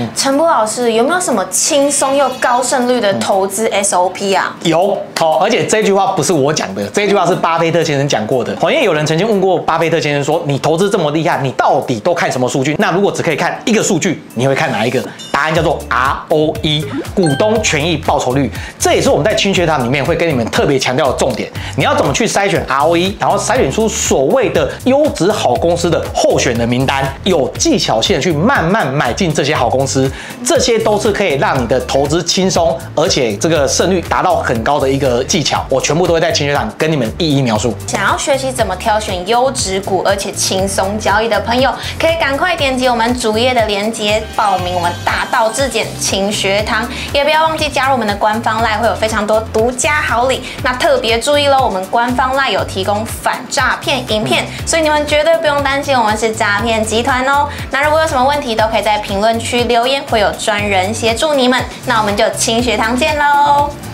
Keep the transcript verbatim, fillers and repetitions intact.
嗯， 陈博老师有没有什么轻松又高胜率的投资 S O P 啊？ 有，好，而且这句话不是我讲的，这句话是巴菲特先生讲过的。好，因为有人曾经问过巴菲特先生说，你投资这么厉害，你到底都看什么数据？那如果只可以看一个数据，你会看哪一个？答案叫做 R O E， 股东权益报酬率。这也是我们在轻学堂里面会跟你们特别强调的重点。你要怎么去筛选 R O E， 然后筛选出所谓的优质好公司的候选的名单，有技巧性的去慢慢买进这些好公司，这些都是可以让你的投资轻松，而且这个胜率达到很高的一个技巧。我全部都会在轻学堂跟你们一一描述。 想要学习怎么挑选优质股，而且轻松交易的朋友，可以赶快点击我们主页的链接，报名我们大道至简轻学堂，也不要忘记加入我们的官方 LINE， 会有非常多独家好礼。那特别注意喽，我们官方 LINE 有提供反诈骗影片，所以你们绝对不用担心我们是诈骗集团哦。那如果有什么问题，都可以在评论区留言，会有专人协助你们。那我们就轻学堂见喽。